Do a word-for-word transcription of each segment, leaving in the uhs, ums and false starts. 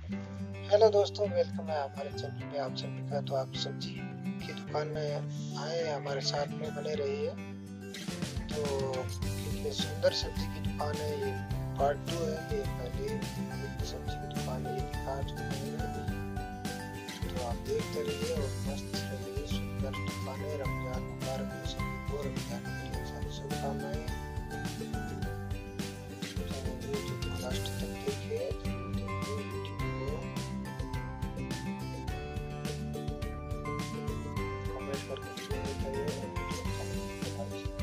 Hello दोस्तों, welcome है हमारे चैनल पे आप सभी का। तो आप सब्जी की दुकान में आए हैं, हमारे साथ में बने रहिए। तो ये सुंदर सब्जी की दुकान है, ये पार्ट टू है। ये पहले एक सब्जी की दुकान है, ये दिखा चुके हैं। तो आप देखते रहिए और मस्त रहिए। सुंदर दुकान है। रमजान मुबारक हो सभी को, रमजान के लिए सारी शुभकामनाएं। तो वीडियो को लास्ट तक देखिए, देखिए वीडियो को कमेंट करके जरूर बताइए। वीडियो अच्छा लगे तो लाइक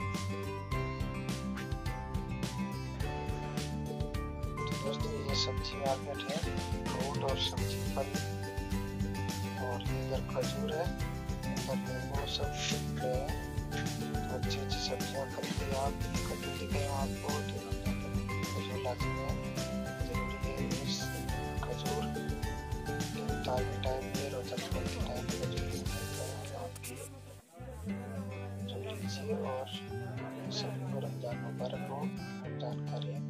शेयर। तो दोस्तों, ये सब्जी मार्केट है, फ्रूट और सब्जी फल, और इधर खजूर है, इधर नींबू सब मिल रहे हैं। तो अच्छी अच्छी सब्जियाँ खरीदिए आप। खजूर दिखे आपको तो खजूर लाजमी है, जरूरी है। इस खजूर इफ्तार के टाइम पे, रोजा खोल के टाइम पे खजूर मिलता है, तो आप भी जो लीजिए। और सभी को रमजान मुबारक हो। रमजान करें।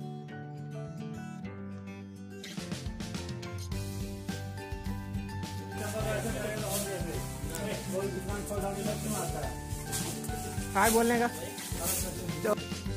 हाय बोलने का तो।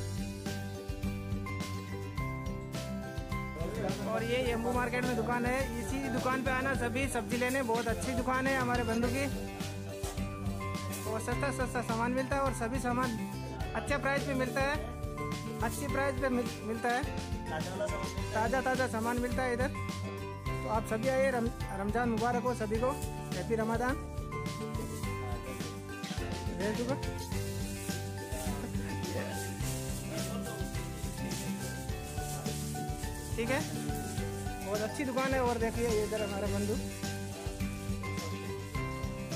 और ये यम्बू मार्केट में दुकान है, इसी दुकान पे आना सभी सब्जी लेने। बहुत अच्छी दुकान है हमारे बंधु की, और सस्ता सस्ता सामान मिलता है, और सभी सामान अच्छे प्राइस पे मिलता है। अच्छी प्राइस पे मिल, मिलता है, ताज़ा ताज़ा सामान मिलता है इधर। तो आप सभी आइए। रम, रमजान मुबारक हो सभी को। हैप्पी रमजान। भेज दूँगा। ठीक है, बहुत अच्छी दुकान है। और देखिए इधर हमारा बंधु,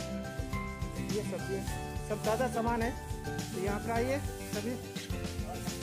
ये सब ये सब ताज़ा सामान है। तो यहाँ पर आइए सभी।